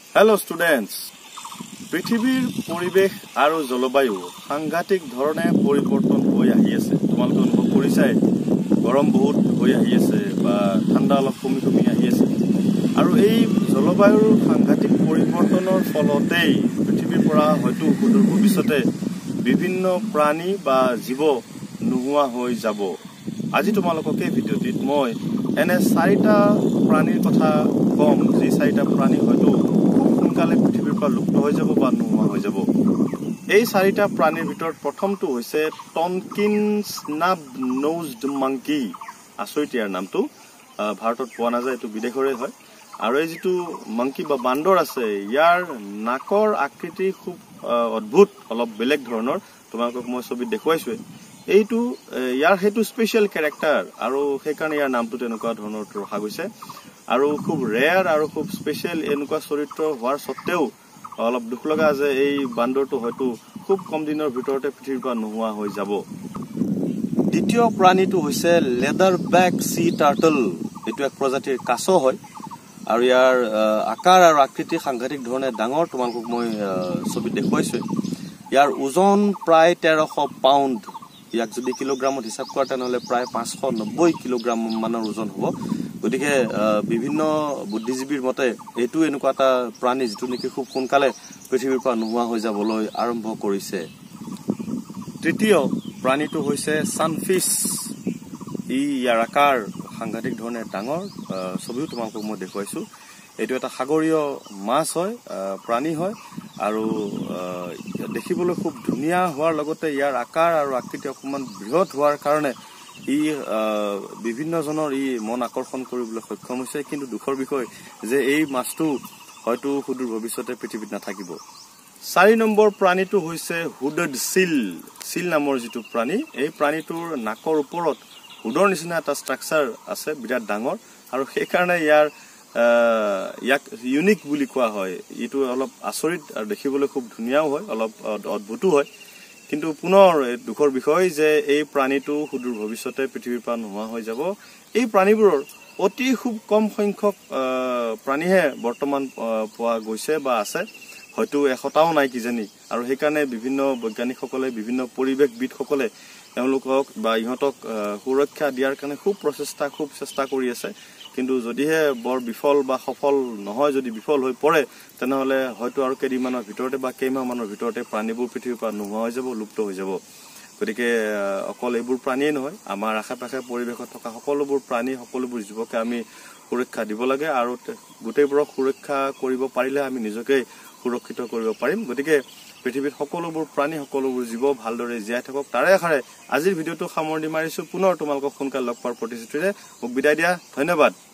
Hello students. পৃথিৱীৰ পৰিবেশ আৰু জলবায়ু সাংঘাতিক ধৰণে পৰিৱৰ্তন হৈ আহি আছে। তোমালোকে অনুভৱ কৰিছাই গৰম বহুত হৈ আহি আছে বা ঠাণ্ডা অলপ কমি কমি আহি আছে। আৰু এই জলবায়ুৰ সাংঘাতিক পৰিৱৰ্তনৰ ফলতেই পৃথিৱীৰ পৰা হয়তো সুদূৰ ভৱিষ্যতে বিভিন্ন প্ৰাণী বা জীৱ নোহোৱা হৈ যাব। আজি তোমালোকক এই ভিডিঅ'টিত মই এনে 4টা প্ৰাণীৰ কথা কম, যি 4টা প্ৰাণী হয়তো সোনকালে পৃথিৱীৰ পৰা লুপ্ত হৈ যাব বা নোহোৱা হৈ যাব। এই 4টা প্ৰাণীৰ ভিতৰত প্ৰথমটো হৈছে টনকিন স্নাব নোজড মাংকি। আচৰিত ইয়াৰ নামটো, ভাৰতত পোৱা নাযায়, এইটো বিদেশৰে হয়। আৰু এই যিটো মাংকি বা বান্দৰ আছে, ইয়াৰ নাকৰ আকৃতি খুব অদ্ভুত, অলপ বেলেগ ধৰণৰ। তোমালোকক মই ছবিত দেখুৱাইছোৱে। এইটো ইয়াৰ সেইটো স্পেচিয়েল কেৰেক্টাৰ আৰু সেইকাৰণে ইয়াৰ নামটো তেনেকুৱা ধৰণৰ ৰখা গৈছে। আৰু খুব ৰেয়াৰ আৰু খুব স্পেচিয়েল এনেকুৱা চৰিত্ৰ হোৱাৰ স্বত্তেও অলপ দুখ লগা যে এই বান্দৰটো হয়তো খুব কম দিনৰ ভিতৰতে পৃথিৱীৰ পৰা নোহোৱা হৈ যাব। দ্বিতীয় প্ৰাণীটো হৈছে লেডাৰ বেক সি টাৰ্টল। এইটো এক প্ৰজাতিৰ কাছ হয় আৰু ইয়াৰ আকাৰ আৰু আকৃতি সাংঘাতিক ধৰণে ডাঙৰ। তোমালোকক মই ছবিত দেখুৱাইছো। ইয়াৰ ওজন প্ৰায় 1300 পাউণ্ড। ইয়াক যদি কিলোগ্ৰামত হিচাপ কৰা তেনেহলে প্ৰায় 590 কিলোগ্ৰাম মানৰ ওজন হ'ব। গতিকে বিভিন্ন বুদ্ধিজীৱীৰ মতে এইটো এনেকুৱা এটা প্ৰাণী যিটো নেকি খুব সোনকালে পৃথিৱীৰ পৰা নোহোৱা হৈ যাবলৈ আৰম্ভ কৰিছে। তৃতীয় প্ৰাণীটো হৈছে সানফিছ। ইয়াৰ আকাৰ সাংঘাতিক ধৰণে ডাঙৰ, ছবিও তোমালোকক মই দেখুৱাইছো। এইটো এটা সাগৰীয় মাছ হয়, প্ৰাণী হয় আৰু দেখিবলৈ খুব ধুনীয়া হোৱাৰ লগতে ইয়াৰ আকাৰ আৰু আকৃতি অকণমান বৃহৎ হোৱাৰ কাৰণে বিভিন্ন জনৰ মন আকৰ্ষণ কৰিবলৈ সক্ষম হৈছে। কিন্তু দুখৰ বিষয় যে এই মাছটো হয়তো সুদূৰ ভৱিষ্যতে পৃথিৱীত নাথাকিব। 4 নম্বৰ প্ৰাণীটো হৈছে হুডেড চিল। চিল নামৰ যিটো প্ৰাণী, এই প্ৰাণীটোৰ নাকৰ ওপৰত হুডৰ নিচিনা এটা ষ্ট্ৰাকচাৰ আছে, বিৰাট ডাঙৰ, আৰু সেইকাৰণে ইয়াক ইউনিক বুলি কোৱা হয়। এইটো অলপ আচৰিত আৰু দেখিবলৈ খুব ধুনীয়াও হয়, অলপ অদ্ভুতো হয়। কিন্তু পুনৰ দুখৰ বিষয় যে এই প্ৰাণীটো সুদূৰ ভৱিষ্যতে পৃথিৱীৰ পৰা নোহোৱা হৈ যাব। এই প্ৰাণীবোৰৰ অতি খুব কম সংখ্যক প্ৰাণীহে বৰ্তমান পোৱা গৈছে বা আছে, হয়তো 100টাও নাই কিজানি। আৰু সেইকাৰণে বিভিন্ন বৈজ্ঞানিকসকলে, বিভিন্ন পৰিৱেশবিদসকলে তেওঁলোকক বা ইহঁতক সুৰক্ষা দিয়াৰ কাৰণে খুব চেষ্টা কৰি আছে। কিন্তু যদিহে বৰ বিফল বা সফল নহয়, যদি বিফল হৈ পৰে, তেনেহলে হয়তো আৰু কেইদিনমানৰ ভিতৰতে বা কেইমাহমানৰ ভিতৰতে প্ৰাণীবোৰ পৃথিৱীৰ পৰা নোহোৱা হৈ যাব, লুপ্ত হৈ যাব। গতিকে অকল এইবোৰ প্ৰাণীয়ে নহয়, আমাৰ আশে পাশে পৰিৱেশত থকা সকলোবোৰ প্ৰাণী, সকলোবোৰ জীৱকে আমি সুৰক্ষা দিব লাগে। আৰু গোটেইবোৰক সুৰক্ষা কৰিব পাৰিলে আমি নিজকে সুৰক্ষিত কৰিব পাৰিম। গতিকে পৃথিৱীত সকলোবোৰ প্ৰাণী, সকলোবোৰ জীৱ ভালদৰে জীয়াই থাকক, তাৰে আশাৰে আজিৰ ভিডিঅ'টো সামৰণি মাৰিছো। পুনৰ তোমালোকক সোনকালে লগ পোৱাৰ প্ৰতিশ্ৰুতিৰে মোক বিদায় দিয়া। ধন্যবাদ।